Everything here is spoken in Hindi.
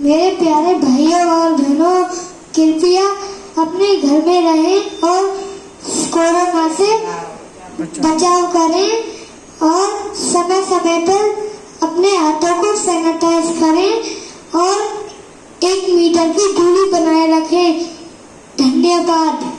मेरे प्यारे भाइयों और बहनों, कृपया अपने घर में रहें और कोरोना से बचाव करें और समय समय पर अपने हाथों को सैनिटाइज करें और 1 मीटर की दूरी बनाए रखें। धन्यवाद।